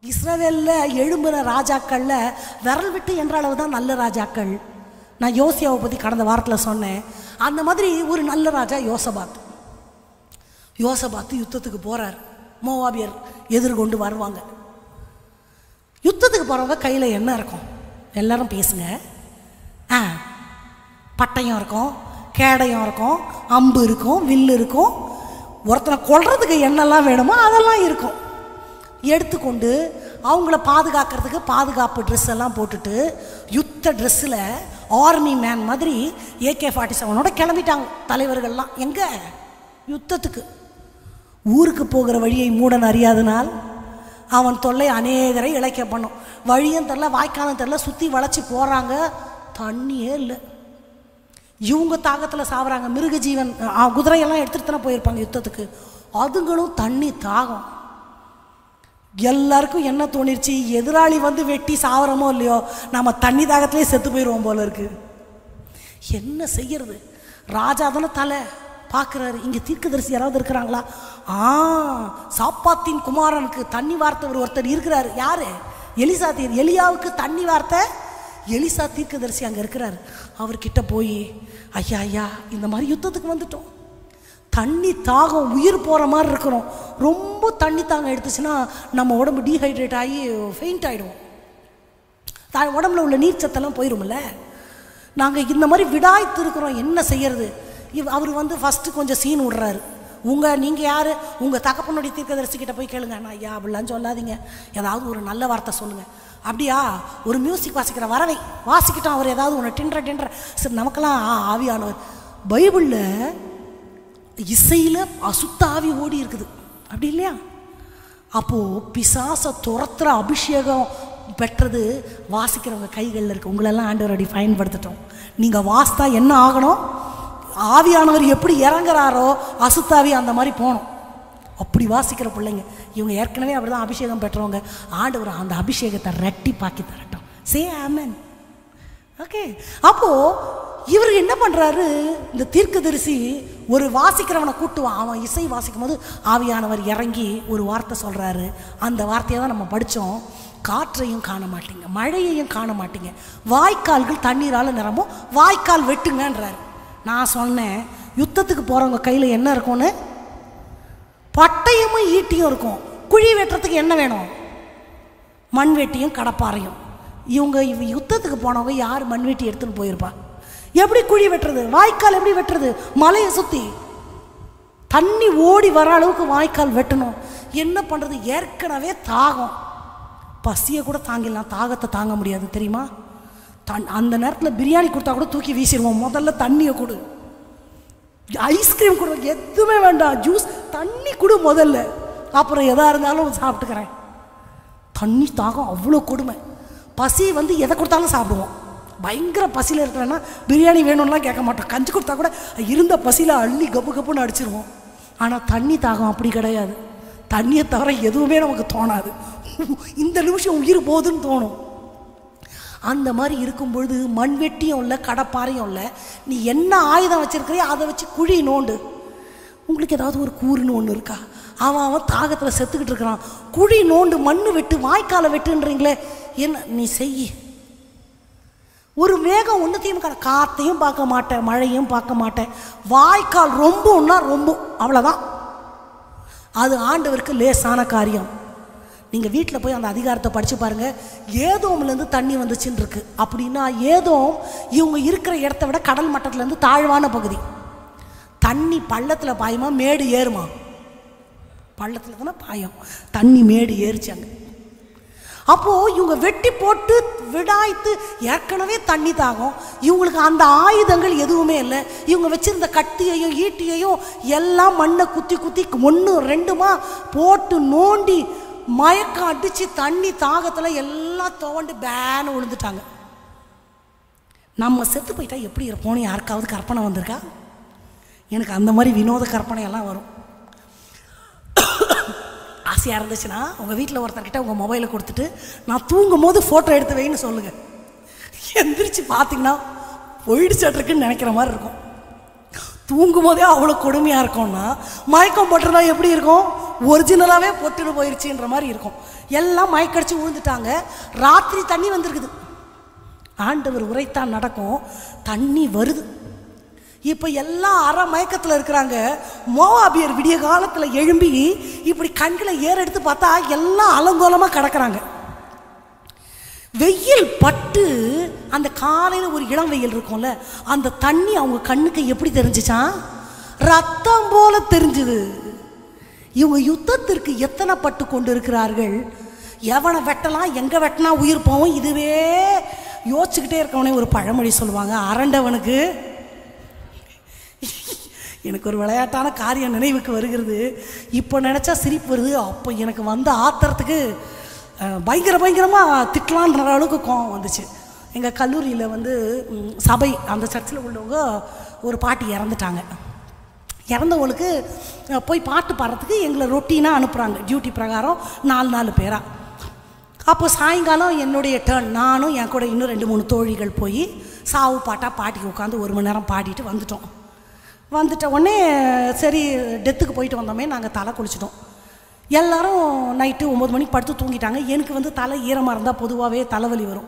இஸ்ரவேலில் எழும்பின ராஜாக்களில் விரல் விட்டு என்ற அளவு தான் நல்ல ராஜாக்கள். நான் யோசியாவை பற்றி கடந்த வாரத்தில் சொன்னேன். அந்த மாதிரி ஒரு நல்ல ராஜா யோசபாத். யோசபாத்து யுத்தத்துக்கு போகிறார். மோவாபியர் எதிர்கொண்டு வருவாங்க. யுத்தத்துக்கு போகிறவங்க கையில் என்ன இருக்கும்? எல்லாரும் பேசுங்க. பட்டயம் இருக்கும், கேடயம் இருக்கும், அம்பு இருக்கும், வில்லு இருக்கும். ஒருத்தனை கொல்றதுக்கு என்னெல்லாம் வேணுமோ அதெல்லாம் இருக்கும். எடுத்துக்கொண்டு அவங்கள பாதுகாக்கிறதுக்கு பாதுகாப்பு ட்ரெஸ் எல்லாம் போட்டுட்டு யுத்த ட்ரெஸ்ஸில் ஆர்மி மேன் மாதிரி AK-47 கிளம்பிட்டாங்க தலைவர்கள்லாம். எங்கே? யுத்தத்துக்கு. ஊருக்கு போகிற வழியை மூடன் அறியாதனால் அவன் தொல்லை அநேகரை இழைக்க பண்ணும். வழியும் தெரில, வாய்க்காலும் தெரில, சுற்றி வளைச்சி போகிறாங்க. தண்ணியே இல்லை. இவங்க தாகத்தில் சாப்பிட்றாங்க. மிருக ஜீவன் குதிரையெல்லாம் எடுத்துகிட்டு தானே போயிருப்பாங்க யுத்தத்துக்கு. அதுங்களும் தண்ணி தாகம். எல்லாருக்கும் என்ன தோணிருச்சு? எதிராளி வந்து வெட்டி சாவரமோ இல்லையோ, நம்ம தண்ணி தாகத்திலே செத்து போயிடுவோம் போல இருக்கு. என்ன செய்யறது? ராஜா தானே தலை பார்க்குறாரு. இங்கே தீர்க்கதரிசி யாராவது இருக்கிறாங்களா? சாப்பாத்தின் குமாரனுக்கு தண்ணி வார்த்தை ஒருத்தர் இருக்கிறாரு. யாரு? எலிசா. எலியாவுக்கு தண்ணி வார்த்தை எலிசா தீர்க்கதரிசி அங்கே இருக்கிறார். அவர்கிட்ட போய், ஐயா ஐயா, இந்த மாதிரி யுத்தத்துக்கு வந்துட்டோம், தண்ணி தாகம், உயிர் போகிற மாதிரி இருக்கிறோம். ரொம்ப தண்ணி தாகம் எடுத்துச்சுன்னா நம்ம உடம்பு டீஹைட்ரேட் ஆகி ஃபெயிண்ட் ஆகிடுவோம். உடம்புல உள்ள நீர்ச்சத்தெல்லாம் போயிடும்ல. நாங்கள் இந்த மாதிரி விடாய்த்து இருக்கிறோம், என்ன செய்யறது? அவர் வந்து ஃபஸ்ட்டு கொஞ்சம் சீன் விடுறாரு. நீங்கள் யார்? உங்கள் தகப்பனுடைய தீர்க்கதரிசிக்கிட்ட போய் கேளுங்க. நான் ஐயா அப்படிலாம் சொல்லாதீங்க, ஏதாவது ஒரு நல்ல வார்த்தை சொல்லுங்கள். அப்படியா? ஒரு மியூசிக் வாசிக்கிற வரவை வாசிக்கிட்டோம். அவர் ஏதாவது ஒன்று டின்ற சரி, நமக்கெல்லாம் ஆவியானவர். பைபிளில் இசையில் அசுத்த ஆவி ஓடி இருக்குது, அப்படி இல்லையா? அப்போது பிசாசை துரத்துற அபிஷேகம் பெற்றது வாசிக்கிறவங்க கைகளில் இருக்குது. உங்களெல்லாம் ஆண்டவர் அடி பயன்படுத்திட்டோம். நீங்கள் வாசித்தா என்ன ஆகணும்? ஆவியானவர் எப்படி இறங்குறாரோ அசுத்தாவி அந்த மாதிரி போகணும். அப்படி வாசிக்கிற பிள்ளைங்க இவங்க ஏற்கனவே அப்படி தான் அபிஷேகம் பெற்றவங்க. ஆண்டவர் அந்த அபிஷேகத்தை ரெட்டிப்பாக்கி தரட்டும். Say amen. ஓகே. அப்போது இவர் என்ன பண்ணுறாரு? இந்த தீர்க்கதரிசி ஒரு வாசிக்கிறவனை கூட்டுவான். அவன் இசை வாசிக்கும் போது ஆவியானவர் இறங்கி ஒரு வார்த்தை சொல்கிறாரு. அந்த வார்த்தையை தான் நம்ம படித்தோம். காற்றையும் காண மாட்டீங்க, மழையையும் காண மாட்டீங்க, வாய்க்கால்கள் தண்ணீரால் நிரம்பும், வாய்க்கால் வெட்டுங்கன்றாரு. நான் சொன்னேன், யுத்தத்துக்கு போகிறவங்க கையில் என்ன இருக்கும்னு? பட்டயமும் ஈட்டியும் இருக்கும். குழி வெட்டுறதுக்கு என்ன வேணும்? மண்வெட்டியும் கடப்பாறையும். இவங்க யுத்தத்துக்கு போனவங்க யார் மண்வெட்டி எடுத்துன்னு போயிருப்பா? எப்படி குழி வெட்டுறது? வாய்க்கால் எப்படி வெட்டுறது? மலையை சுற்றி தண்ணி ஓடி வர அளவுக்கு வாய்க்கால் வெட்டணும். என்ன பண்ணுறது? ஏற்கனவே தாகம், பசியை கூட தாங்கிடலாம், தாகத்தை தாங்க முடியாது தெரியுமா? அந்த நேரத்தில் பிரியாணி கொடுத்தா கூட தூக்கி வீசிடுவோம். முதல்ல தண்ணியை கொடு, ஐஸ்கிரீம் கொடு, எதுவுமே வேண்டாம், ஜூஸ், தண்ணி கொடு முதல்ல, அப்புறம் எதாக இருந்தாலும் சாப்பிட்டுக்கிறேன். தண்ணி தாகம் அவ்வளோ கொடுமை. பசி வந்து எதை கொடுத்தாலும் சாப்பிடுவோம். பயங்கர பசியில் இருக்கிறேன்னா பிரியாணி வேணும்லாம் கேட்க மாட்டோம். கஞ்சி கொடுத்தா கூட இருந்த பசியில் அள்ளி கப்பு கப்புன்னு அடிச்சிருவோம். ஆனால் தண்ணி தாகம் அப்படி கிடையாது. தண்ணியை தவிர எதுவுமே நமக்கு தோணாது. இந்த நிமிஷம் உயிர் போகுதுன்னு தோணும். அந்த மாதிரி இருக்கும்பொழுது மண்வெட்டியும் இல்லை, கடப்பாறையும் இல்லை. நீ என்ன ஆயுதம் வச்சுருக்கிறியோ அதை வச்சு குழி நோண்டு. உங்களுக்கு ஏதாவது ஒரு கூறுன்னு ஒன்று இருக்கா? அவன் தாகத்தில் செத்துக்கிட்டு இருக்கிறான். குழி நோண்டு, மண்ணு வெட்டு, வாய்க்காலை வெட்டுன்றீங்களே, என்ன நீ செய். ஒரு மேகம் ஒன்றுத்தையும் காற்றையும் பார்க்க மாட்டேன், மழையும் பார்க்க மாட்டேன், வாய்க்கால் ரொம்பன்னா ரொம்ப, அவ்வளோதான். அது ஆண்டவருக்கு லேசான காரியம். நீங்கள் வீட்டில் போய் அந்த அதிகாரத்தை படித்து பாருங்கள். ஏதோம்லேருந்து தண்ணி வந்துச்சுன்னு இருக்கு அப்படின்னா, ஏதோம் இவங்க இருக்கிற இடத்த விட கடல் மட்டத்துலேருந்து தாழ்வான பகுதி. தண்ணி பள்ளத்தில் பாயுமா, மேடு ஏறுமா? பள்ளத்தில் தானே பாயும். தண்ணி மேடு ஏறிச்சாங்க. அப்போது இவங்க வெட்டி போட்டு விடாய்த்து, ஏற்கனவே தண்ணி தாகம், இவங்களுக்கு அந்த ஆயுதங்கள் எதுவுமே இல்லை. இவங்க வச்சுருந்த கத்தியையும் ஈட்டியையும் எல்லாம் மண்ணை குத்தி குத்தி 1 2 போட்டு நோண்டி மயக்கம் அடித்து தண்ணி தாகத்தில் எல்லாம் தோண்டு பேனு விழுந்துட்டாங்க. நம்ம செத்து போயிட்டா எப்படி இருப்போம்னு யாருக்காவது கற்பனை வந்திருக்கா? எனக்கு அந்த மாதிரி வினோத கற்பனையெல்லாம் வரும். ஆசையாக இருந்துச்சுன்னா உங்கள் வீட்டில் ஒருத்தர்கிட்ட உங்கள் மொபைலை கொடுத்துட்டு, நான் தூங்கும் போது ஃபோட்டோ எடுத்து வைன்னு சொல்லுங்கள். எந்திரிச்சு பார்த்தீங்கன்னா போயிடுச்சாட்டிருக்குன்னு நினைக்கிற மாதிரி இருக்கும். தூங்கும் போதே அவ்வளோ கொடுமையாக இருக்கும்னா, மயக்கம் போட்டுருந்தா எப்படி இருக்கும்? ஒரிஜினலாகவே பொட்டுன்னு போயிடுச்சுன்ற மாதிரி இருக்கும். எல்லாம் மயக்கடிச்சு விழுந்துட்டாங்க. ராத்திரி தண்ணி வந்திருக்குது. ஆண்டவர் உரைத்தான் நடக்கும், தண்ணி வருது. இப்போ எல்லாம் அரை மயக்கத்தில் இருக்கிறாங்க. மோவாபியர் விடிய காலத்தில் எழும்பி இப்படி கண்களை ஏறெடுத்து பார்த்தா எல்லாம் அலங்கோலமாக கிடக்கிறாங்க. வெயில் பட்டு அந்த காலையில் ஒரு இளம் வெயில் இருக்கும்ல, அந்த தண்ணி அவங்க கண்ணுக்கு எப்படி தெரிஞ்சிச்சான்? ரத்தம் போல தெரிஞ்சுது. இவங்க யுத்தத்திற்கு எத்தனை பட்டு கொண்டு இருக்கிறார்கள். எவனை வெட்டலாம், எங்கே வெட்டினா உயிர் போவோம், இதுவே யோசிச்சுக்கிட்டே இருக்கவனே ஒரு பழமொழி சொல்லுவாங்க, அரண்டவனுக்கு. எனக்கு ஒரு விளையாட்டான காரியம் நினைவுக்கு வருகிறது. இப்போ நினச்சா சிரிப்பு வருது. அப்போ எனக்கு வந்த ஆத்திரத்துக்கு பயங்கரமாக திட்டலான்ற அளவுக்கு கோவம் வந்துச்சு. எங்கள் கல்லூரியில் வந்து சபை, அந்த சர்ச்சில் உள்ளவங்க ஒரு பாட்டி இறந்துட்டாங்க. இறந்தவங்களுக்கு போய் பாட்டு பாடுறதுக்கு எங்களை ரொட்டீனாக அனுப்புகிறாங்க, டியூட்டி பிரகாரம் 4 பேராக. அப்போ சாயங்காலம் என்னுடைய டேர்ன், நானும் என் கூட இன்னும் 2-3 தோழிகள் போய் சாவு பாட்டாக பாட்டிக்கு உட்காந்து 1 மணி நேரம் பாடிட்டு வந்துட்டோம். வந்துட்ட உடனே சரி டெத்துக்கு போயிட்டு வந்தோமே, நாங்கள் தலை குளிச்சிட்டோம். எல்லோரும் நைட்டு 9 மணிக்கு படுத்து தூங்கிட்டாங்க. எனக்கு வந்து தலை ஈரமாக இருந்தால் பொதுவாகவே தலைவலி வரும்.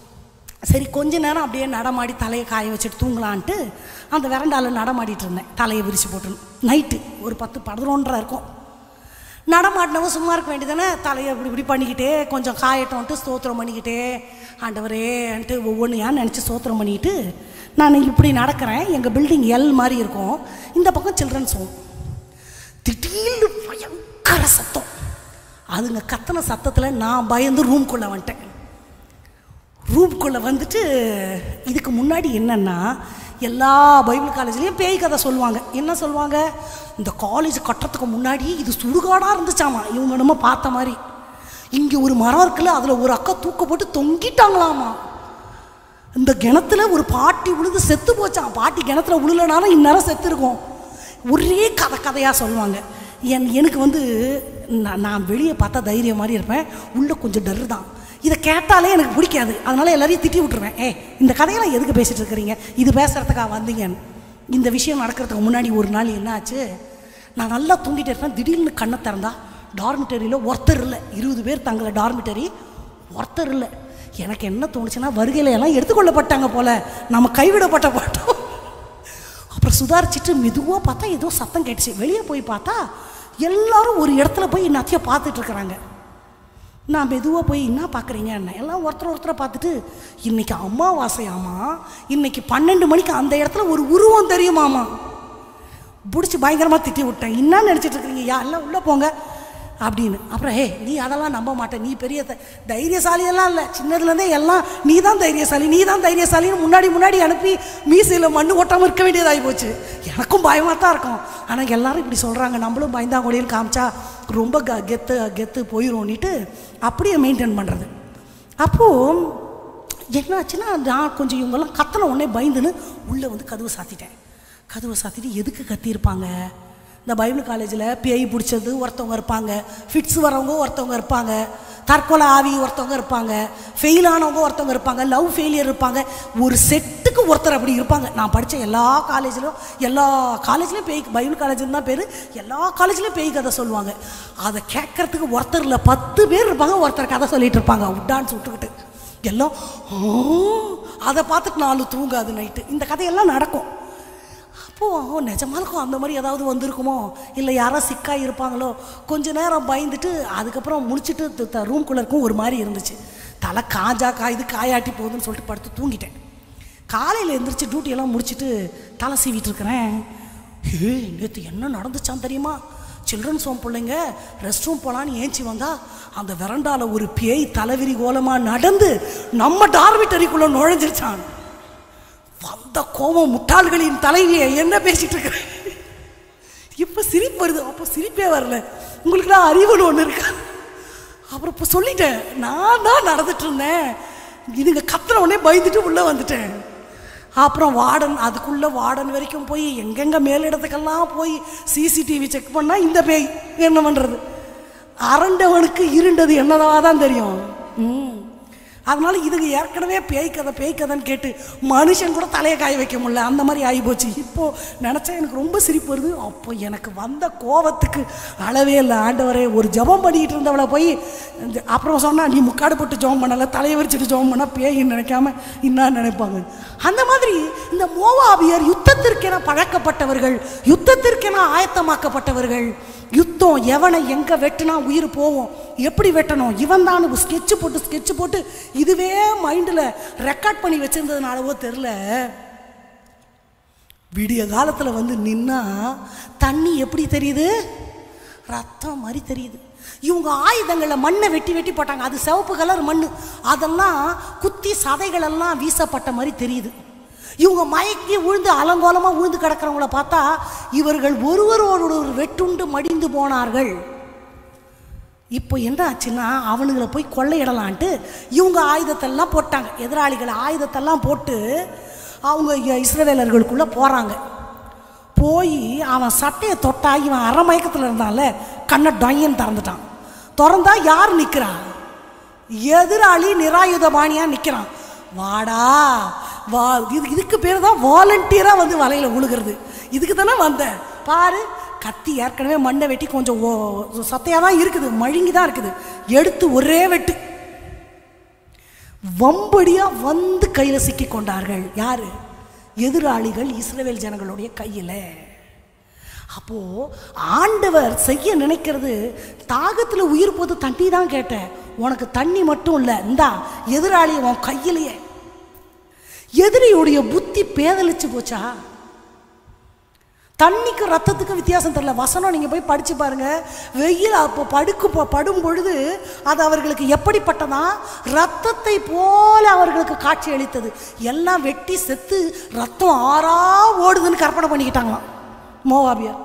சரி கொஞ்ச நேரம் அப்படியே நடமாடி தலையை காய வச்சுட்டு தூங்கலான்ட்டு அந்த வெரண்டாவில் நடமாடிட்டு இருந்தேன், தலையை விரிச்சு போட்டு. நைட்டு ஒரு 10-11 இருக்கும். நடமாடினவங்க சும்மா இருக்க வேண்டியதானே, தலையை இப்படி பண்ணிக்கிட்டே கொஞ்சம் காயட்டோன்ட்டு ஸ்தோத்திரம் பண்ணிக்கிட்டே ஆண்டவரேன்ட்டு ஒவ்வொன்றையா நினச்சி ஸ்தோத்திரம் பண்ணிக்கிட்டு நான் இப்படி நடக்கிறேன். எங்கள் பில்டிங் எல் மாதிரி இருக்கும், இந்த பக்கம் சில்ட்ரன்ஸ் ஹோம். திடீர்னு பயங்கர சத்தம். அதுங்க கத்தனை சத்தத்தில் நான் பயந்து ரூம்குள்ளே வந்துட்டேன். ரூம்குள்ளே வந்துட்டு இதுக்கு முன்னாடி என்னென்னா, எல்லா பைபிள் காலேஜ்லேயும் பேய் கதை சொல்லுவாங்க. என்ன சொல்லுவாங்க, இந்த காலேஜ் கட்டுறதுக்கு முன்னாடி இது சுடுகாடாக இருந்துச்சாமா, இவங்க நம்ம பார்த்த மாதிரி. இங்கே ஒரு மரம் இருக்குல்ல, அதில் ஒரு அக்கா தூக்க போட்டு தொங்கிட்டாங்களாமா. இந்த கிணத்துல ஒரு பாட்டி விழுந்து செத்து போச்சான். பாட்டி கிணத்துல விழுலனாலும் இந்நேரம் செத்து இருக்கும். ஒரே கதையாக சொல்லுவாங்க. எனக்கு வந்து நான் வெளியே பார்த்தா தைரியம் மாதிரி இருப்பேன், உள்ளே கொஞ்சம் டர் தான். இதை கேட்டாலே எனக்கு பிடிக்காது, அதனால் எல்லாரையும் திட்டி விட்டுருவேன். இந்த கதையெல்லாம் எதுக்கு பேசிகிட்டு இருக்கிறீங்க, இது பேசுகிறதுக்காக வந்தீங்கன்னு. இந்த விஷயம் நடக்கிறதுக்கு முன்னாடி ஒரு நாள் என்ன ஆச்சு, நான் நல்லா தூங்கிட்டே இருப்பேன். திடீர்னு கண்ணை திறந்தா டார்மிட்டரியில் ஒருத்தர் இல்லை. 20 பேர் தங்களை டார்மிட்டரி, ஒருத்தர் இல்லை. எனக்கு என்ன தோணுச்சுன்னா, வருகையில் எல்லாம் எடுத்துக்கொள்ளப்பட்டாங்க போல், நம்ம கைவிடப்பட்ட பாட்டோம். அப்புறம் சுதாரிச்சுட்டு மெதுவாக பார்த்தா ஏதோ சத்தம் கேட்டுச்சு. வெளியே போய் பார்த்தா எல்லாரும் ஒரு இடத்துல போய் இன்னத்தையும் பார்த்துட்ருக்குறாங்க. நான் மெதுவாக போய் என்ன பார்க்குறீங்க என்ன, எல்லாம் ஒருத்தரை பார்த்துட்டு, இன்றைக்கி அமாவாசையாமா, இன்றைக்கி 12 மணிக்கு அந்த இடத்துல ஒரு உருவம் தெரியுமாமா. பிடிச்சி பயங்கரமாக திட்டி விட்டேன். என்ன நினச்சிட்டு இருக்கிறீங்க, எல்லாம் உள்ளே போங்க அப்படின்னு. அப்புறம் நீ அதெல்லாம் நம்ப மாட்டேன், நீ பெரிய தைரியசாலியெல்லாம் இல்லை, சின்னதுலேருந்தே எல்லாம் நீ தான் தைரியசாலின்னு முன்னாடி அனுப்பி மீசையில் மண்ணு ஓட்டாமல் இருக்க வேண்டியதாகி போச்சு. எனக்கும் பயமாக தான் இருக்கும். ஆனால் எல்லாரும் இப்படி சொல்கிறாங்க, நம்மளும் பயந்தாங்கொழின்னு காமிச்சா ரொம்ப கெத்து போயிடும்னிட்டு அப்படியே மெயின்டைன் பண்ணுறது. அப்போது என்னாச்சுன்னா, நான் கொஞ்சம் இவங்கெல்லாம் கத்தனை உடனே பயந்துன்னு உள்ளே வந்து கதவை சாத்திட்டு எதுக்கு கத்தியிருப்பாங்க, இந்த பைபிள் காலேஜில் பேய் பிடிச்சது ஒருத்தவங்க இருப்பாங்க, ஃபிட்ஸ் வரவங்க ஒருத்தவங்க இருப்பாங்க, தற்கொலை ஆவி ஒருத்தவங்க இருப்பாங்க, ஃபெயிலானவங்க ஒருத்தவங்க இருப்பாங்க, லவ் ஃபெயிலியர் இருப்பாங்க. ஒரு செட்டுக்கு ஒருத்தர் அப்படி இருப்பாங்க. நான் படித்த எல்லா காலேஜ்லேயும் பேய், பைபிள் காலேஜ்னு தான் பேர், எல்லா காலேஜ்லேயும் பேய் கதை சொல்லுவாங்க. அதை கேட்கறதுக்கு ஒருத்தர் இல்லை 10 பேர் இருப்பாங்க, ஒருத்தர் கதை சொல்லிட்டு இருப்பாங்க டான்ஸ் விட்டுக்கிட்டு. எல்லாம் அதை பார்த்துட்டு 4 தூங்காது நைட்டு. இந்த கதையெல்லாம் நடக்கும். அப்போது நிஜமாலுக்கும் அந்த மாதிரி ஏதாவது வந்திருக்குமோ, இல்லை யாரோ சிக்காக இருப்பாங்களோ. கொஞ்ச நேரம் பயந்துட்டு அதுக்கப்புறம் முடிச்சுட்டு ரூம்குள்ளே இருக்கும் ஒரு மாதிரி இருந்துச்சு. தலை காயாட்டி போகுதுன்னு சொல்லிட்டு படுத்து தூங்கிட்டேன். காலையில் எழுந்திரிச்சு டியூட்டியெல்லாம் முடிச்சுட்டு தலை சீவிட்டு இருக்கிறேன். நேற்று என்ன நடந்துச்சான் தெரியுமா, சில்ட்ரன்ஸ் ஹோம் பிள்ளைங்க ரெஸ்ட் ரூம் போகலான்னு ஏஞ்சி வந்தா அந்த வெரண்டாவில் ஒரு பேய் தலைவிரி கோலமாக நடந்து நம்ம டார்மிட்டரிக்குள்ளே நுழைஞ்சிருச்சான். வந்த கோபம், முட்டாள்களின் தலைவியை என்ன பேசிட்டு இருக்கிறேன். இப்போ சிரிப்பு வருது, அப்போ சிரிப்பே வரல. உங்களுக்குலாம் அறிவுன்னு ஒன்று இருக்கா. அப்புறம் இப்போ சொல்லிட்டேன், நான் தான் நடந்துட்டு இருந்தேன், இதுங்க கத்துன உடனே பயந்துட்டு உள்ளே வந்துட்டேன். அப்புறம் அதுக்குள்ளே வார்டன் வரைக்கும் போய் எங்கெங்கே மேலிடத்துக்கெல்லாம் போய் சிசிடிவி செக் பண்ணால் இந்த பேய் என்ன பண்ணுறது. அரண்டவனுக்கு இருண்டது என்னதாக தான் தெரியும். அதனால இதுக்கு ஏற்கனவே பேய்க்கதைன்னு கேட்டு மனுஷன் கூட தலையை காய வைக்க முடியல, அந்த மாதிரி ஆகிப்போச்சு. இப்போது நினச்சா எனக்கு ரொம்ப சிரிப்பு வருது. அப்போ எனக்கு வந்த கோபத்துக்கு அளவே இல்லை. ஆண்டவரே, ஒரு ஜெபம் பண்ணிக்கிட்டு இருந்தவளை போய் அப்புறம் சொன்னால், நீ முக்காடு போட்டு ஜெபம் பண்ணலை, தலையை விரிச்சிட்டு ஜெபம் பண்ணால் பேயின்னு நினைக்காம என்ன நினைப்பாங்க. அந்த மாதிரி இந்த மோவாபியர் யுத்தத்திற்கென பழக்கப்பட்டவர்கள், யுத்தத்திற்கென ஆயத்தமாக்கப்பட்டவர்கள். யுத்தம் எவனை எங்கே வெட்டினா உயிர் போவோம், எப்படி வெட்டணும், இவன் தான் ஸ்கெட்சு போட்டு இதுவே மைண்டில் ரெக்கார்ட் பண்ணி வச்சிருந்ததுனாலவோ தெரில, விடிய காலத்தில் வந்து நின்னா தண்ணி எப்படி தெரியுது, ரத்தம் மாதிரி தெரியுது. இவங்க ஆயுதங்களில் மண்ணை வெட்டி போட்டாங்க, அது சிவப்பு கலர் மண், அதெல்லாம் குத்தி சதைகளெல்லாம் வீசப்பட்ட மாதிரி தெரியுது. இவங்க மயக்கி விழுந்து அலங்கோலமாக விழுந்து கிடக்கிறவங்கள பார்த்தா இவர்கள் ஒருவரோடு வெட்டுண்டு மடிந்து போனார்கள். இப்போ என்ன ஆச்சுன்னா, அவனுங்களை போய் கொள்ளையிடலான்ட்டு இவங்க ஆயுதத்தெல்லாம் போட்டாங்க. எதிராளிகள் ஆயுதத்தெல்லாம் போட்டு அவங்க இஸ்ரவேலர்களுக்குள்ளே போகிறாங்க. போய் அவன் சட்டையை தொட்டா இவன் அரை மயக்கத்தில் இருந்தால கண்ணை டொயன்னு திறந்துட்டான். திறந்தா யார் நிற்கிறா? எதிராளி நிராயுதபாணியாக நிற்கிறான். வாடா வா, இதுக்கு பேர் தான் வாலண்டியராக வந்து வலையில் உழுகிறது. இதுக்கு தானே வந்தேன் பாரு. கத்தி ஏற்கனவே மண்ணை வெட்டி கொஞ்சம் சத்தையாக தான் இருக்குது, மழுங்கி தான் இருக்குது, எடுத்து ஒரே வெட்டு வம்படியாக வந்து கையில் சிக்கி கொண்டார்கள். யார்? எதிராளிகள் இஸ்ரவேல் ஜனங்களுடைய கையில். அப்போது ஆண்டவர் செய்ய நினைக்கிறது, தாகத்தில் உயிர் போது தண்ணி தான் கேட்டேன், உனக்கு தண்ணி மட்டும் இல்லை, இந்தா எதிராளி உன் கையிலேயே. எதிரியுடைய புத்தி பேதலிச்சு போச்சா? தண்ணிக்கு ரத்தத்துக்கு வித்தியாசம் தெரியல. வசனம் நீங்கள் போய் படித்து பாருங்கள். வெயில் அப்போ படும் பொழுது அது அவர்களுக்கு எப்படிப்பட்டதா, ரத்தத்தை போல அவர்களுக்கு காட்சி அளித்தது. எல்லாம் வெட்டி செத்து ரத்தம் ஆறா ஓடுதுன்னு கற்பனை பண்ணிக்கிட்டாங்களாம் மோவாபியர்.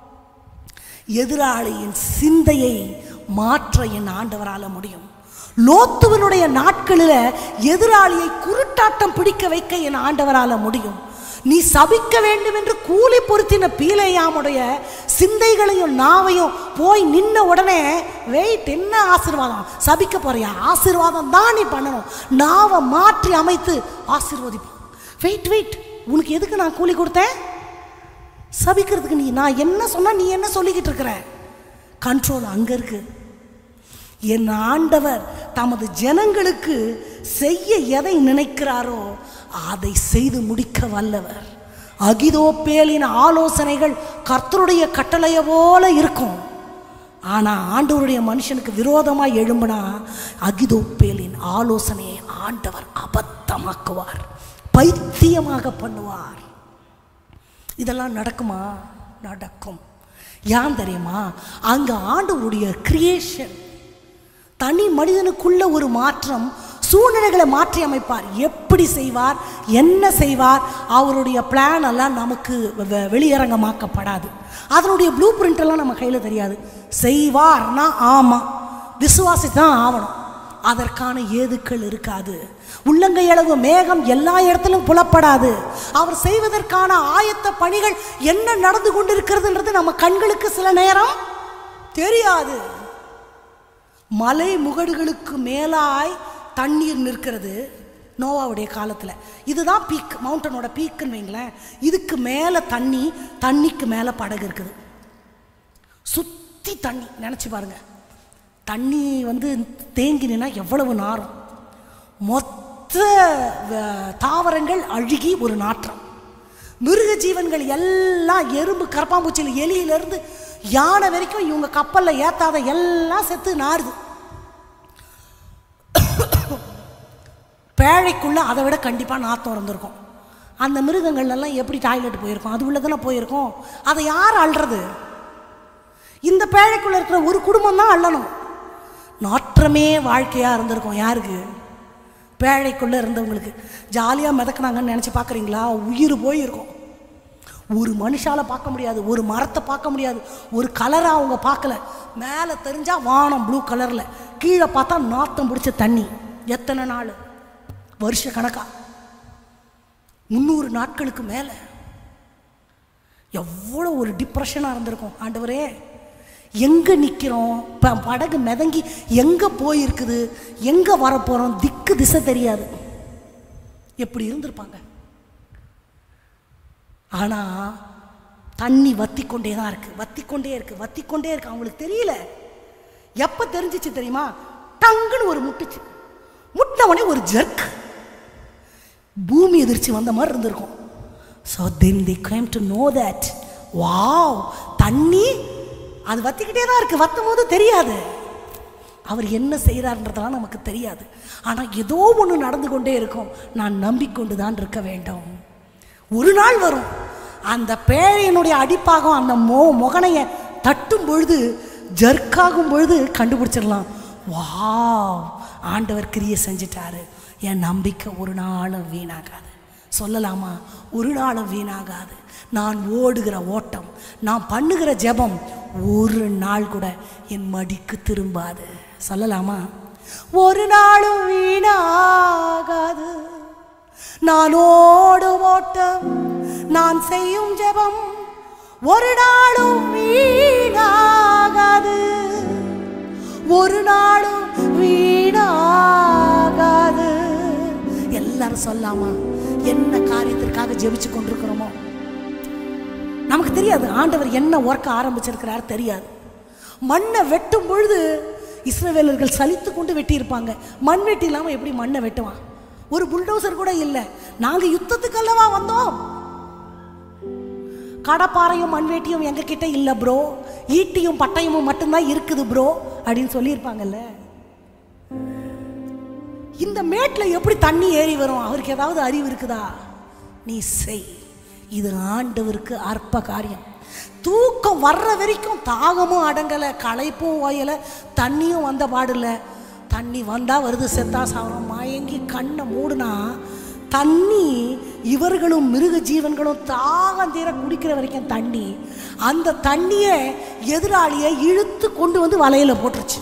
எதிராளியின் சிந்தையை மாற்ற என் ஆண்டவரால் முடியும். லோத்துவனுடைய நாட்களில் எதிராளியை குருட்டாட்டம் பிடிக்க வைக்க என் ஆண்டவரால் முடியும். நீ சபிக்க வேண்டும் என்று கூலி பொருத்தின பீலேயாமுடைய சிந்தைகளையும் நாவையும் போய் நின்ன உடனே, வெயிட், என்ன ஆசீர்வாதம், சபிக்க போறியா? ஆசீர்வாதம் தான் நீ பண்ணணும். நாவை மாற்றி அமைத்து ஆசீர்வதிப்போம். வெயிட், உனக்கு எதுக்கு நான் கூலி கொடுத்தேன்? சபிக்கிறதுக்கு. நான் என்ன சொன்னா நீ என்ன சொல்லிக்கிட்டு இருக்கிற? கண்ட்ரோல் அங்கே இருக்கு. என் ஆண்டவர் தமது ஜனங்களுக்கு செய்ய எதை நினைக்கிறாரோ அதை செய்து முடிக்க வல்லவர். அகிதோப்பேலின் ஆலோசனைகள் கர்த்தருடைய கட்டளையை போல இருக்கும். ஆனால் ஆண்டவருடைய மனுஷனுக்கு விரோதமாக எழும்பினா அகிதோப்பேலின் ஆலோசனையை ஆண்டவர் அபத்தமாக்குவார், பைத்தியமாக பண்ணுவார். இதெல்லாம் நடக்குமா? நடக்கும். ஏன் தெரியுமா? அங்கே ஆண்டவருடைய கிரியேஷன், தனி மனிதனுக்குள்ள ஒரு மாற்றம், சூழ்நிலைகளை மாற்றி அமைப்பார். எப்படி செய்வார், என்ன செய்வார், அவருடைய பிளான் எல்லாம் நமக்கு வெளியரங்கமாக்கப்படாது. அதனுடைய ப்ளூ பிரிண்ட் எல்லாம் நம்ம கையில் தெரியாது. செய்வார்னா ஆமாம், விசுவாசி தான் ஆகணும். அதற்கான ஏதுக்கள் இருக்காது. உள்ளங்கையளவு மேகம் எல்லா இடத்திலும் புலப்படாது. அவர் செய்வதற்கான ஆயத்த பணிகள் என்ன நடந்து கொண்டிருக்கிறதுன்றது நம்ம கண்களுக்கு சில நேரம் தெரியாது. மலை முகடுகளுக்கு மேலாய் தண்ணீர் நிற்கிறது நோவாவுடைய காலத்தில். இதுதான் பீக், மவுண்டனோட பீக்குன்னு வைங்களேன். இதுக்கு மேலே தண்ணிக்கு மேலே படகு இருக்குது, சுற்றி தண்ணி. நினச்சி பாருங்க, தண்ணி வந்து தேங்கினா எவ்வளவு நாரும். மொத்த தாவரங்கள் அழுகி ஒரு நாற்றம். மிருக ஜீவன்கள் எல்லாம், எறும்பு, கரப்பாம்பூச்சியில், எலியிலிருந்து யானை வரைக்கும் இவங்க கப்பலில் ஏற்றாத எல்லாம் செத்து நாறுது. பேழைக்குள்ளே அதை விட கண்டிப்பாக நாற்றம் இருந்திருக்கும். அந்த மிருகங்கள் எல்லாம் எப்படி டாய்லெட் போயிருக்கும்? அது உள்ள தானே போயிருக்கும். அதை யார் அள்ளுறது? இந்த பேழைக்குள்ளே இருக்கிற ஒரு குடும்பம் தான் அள்ளணும். நாற்றமே வாழ்க்கையாக இருந்திருக்கும். யாருக்கு? பேழைக்குள்ளே இருந்தவங்களுக்கு. ஜாலியாக மிதக்குனாங்கன்னு நினச்சி பார்க்குறீங்களா? உயிர் போயிருக்கும். ஒரு மனுஷால் பார்க்க முடியாது, ஒரு மரத்தை பார்க்க முடியாது, ஒரு கலரை அவங்க பார்க்கல. மேலே தெரிஞ்சால் வானம் ப்ளூ கலரில், கீழே பார்த்தா நாத்தம் பிடிச்ச தண்ணி. எத்தனை நாள்? வருஷ கணக்கா, 300 நாட்களுக்கு மேலே. எவ்வளோ ஒரு டிப்ரெஷனாக இருந்திருக்கும். ஆண்டவரே, எங்கே நிற்கிறோம், இப்போ படகு மிதங்கி எங்கே போயிருக்குது, எங்கே வரப்போகிறோம், திக்கு திசை தெரியாது. எப்படி இருந்திருப்பாங்க. ஆனால் தண்ணி வத்தி கொண்டே தான் இருக்குது, வத்தி கொண்டே இருக்குது, வத்தி கொண்டே இருக்கு. அவங்களுக்கு தெரியல. எப்போ தெரிஞ்சிச்சு தெரியுமா? டங்குன்னு ஒரு முட்டுச்சு. முட்டினவனே ஒரு ஜர்க், பூமி எதிர்ச்சி வந்த மாதிரி இருந்திருக்கும். So then they came to know that, wow, தண்ணி அது வத்திக்கிட்டே தான் இருக்குது, வத்தும் போது தெரியாது. அவர் என்ன செய்கிறார்ன்றதெல்லாம் நமக்கு தெரியாது. ஆனால் ஏதோ ஒன்று நடந்து கொண்டே இருக்கும். நான் நம்பிக்கொண்டு தான் இருக்க வேண்டும். ஒரு நாள் வரும், அந்த பேழையினுடைய அடிப்பாகம் அந்த முகனையை தட்டும் பொழுது, ஜர்க்காகும் பொழுது கண்டுபிடிச்சிடலாம். வாவ், ஆண்டவர் கிரியை செஞ்சிட்டாரு. என் நம்பிக்கை ஒரு நாளும் வீணாகாது. சொல்லலாமா? ஒரு நாளும் வீணாகாது. நான் ஓடுகிற ஓட்டம், நான் பண்ணுகிற ஜெபம் ஒரு நாள் கூட என் மடிக்கு திரும்பாது. சொல்லலாமா? ஒரு நாளும் வீணாகாது. நான் ஓடும் ஓட்டம், நான் செய்யும் ஜெபம் ஒரு நாளும் வீணாகாது. ஒரு நாளும் வீணாகாது. எல்லாரும் சொல்லாமா? என்ன காரியத்திற்காக ஜெபிச்சு கொண்டிருக்கிறோமோ நமக்கு தெரியாது. ஆண்டவர் என்ன ஒர்க்க ஆரம்பிச்சிருக்கிறார் தெரியாது. மண்ணை வெட்டும் பொழுது இஸ்ரவேலர்கள் சலித்து கொண்டு வெட்டியிருப்பாங்க. மண் வெட்டி இல்லாமல் எப்படி மண்ணை வெட்டுவான்? ஒரு புல்டோசர் கூட இல்லை. நாங்கள் யுத்தத்துக்கு அல்லவா வந்தோம். கடப்பாறையும் மண்வேட்டியும் எங்க கிட்ட இல்லை ப்ரோ, ஈட்டியும் பட்டயமும் மட்டும்தான் இருக்குது ப்ரோ அப்படின்னு சொல்லியிருப்பாங்கல்ல. இந்த மேட்டில் எப்படி தண்ணி ஏறி வரும்? அவருக்கு ஏதாவது அறிவு இருக்குதா? நீ செய். இது ஆண்டவருக்கு அற்ப காரியம். தூக்கம் வர்ற வரைக்கும் தாகமும் அடங்கலை, களைப்பும் ஓயலை, தண்ணியும் வந்த பாடில்லை. தண்ணி வந்தால் வருது, செத்தா சாவரம். மயங்கி கண்ணை மூடுனா தண்ணி, இவர்களும் மிருக ஜீவன்களும் தாகம் தீர குடிக்கிற வரைக்கும் தண்ணி. அந்த தண்ணியை எதிராளியை இழுத்து கொண்டு வந்து வலையில போட்டுருச்சு.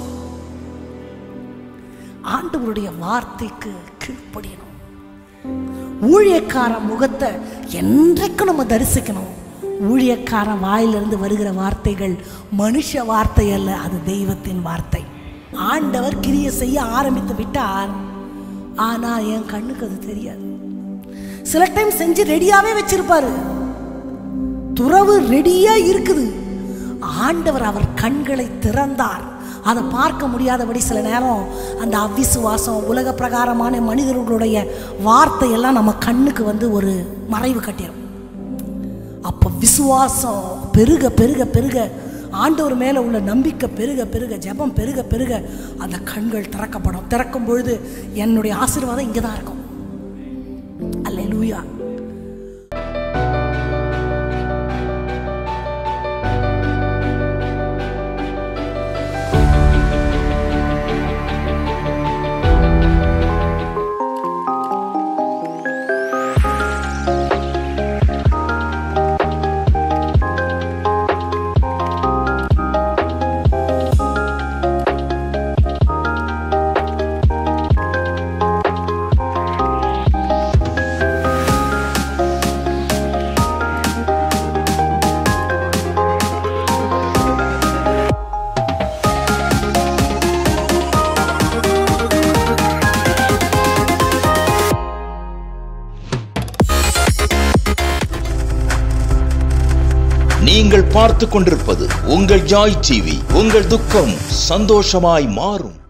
ஆண்டவருடைய வார்த்தைக்கு கீழ்ப்படியணும். ஊழியக்காரன் முகத்தை என்றைக்கும் நம்ம தரிசிக்கணும். ஊழியக்காரன் வாயிலிருந்து வருகிற வார்த்தைகள் மனுஷ வார்த்தை அல்ல, அது தெய்வத்தின் வார்த்தை. ஆண்டவர் கிரியை செய்ய ஆரம்பித்து விட்டார். ஆனா என் கண்ணுக்கு அது தெரியாது. சில டைம் செஞ்சு ரெடியாவே வச்சிருப்பாரு, துறவு ரெடியா இருக்குது. ஆண்டவர் அவர் கண்களை திறந்தார். அதை பார்க்க முடியாதபடி சில நேரம் அந்த அவிசுவாசம், உலக பிரகாரமான மனிதர்களுடைய வார்த்தையெல்லாம் நம்ம கண்ணுக்கு வந்து ஒரு மறைவு கட்டிடும். அப்போ விசுவாசம் பெருக பெருக பெருக, ஆண்டவர் மேலே உள்ள நம்பிக்கை பெருக பெருக, ஜெபம் பெருக பெருக அந்த கண்கள் திறக்கப்படும். திறக்கும் பொழுது என்னுடைய ஆசீர்வாதம் இங்கே தான் இருக்கும். அல்லேலூயா. நீங்கள் பார்த்து கொண்டிருப்பது உங்கள் ஜாய் டிவி. உங்கள் துக்கம் சந்தோஷமாய் மாறும்.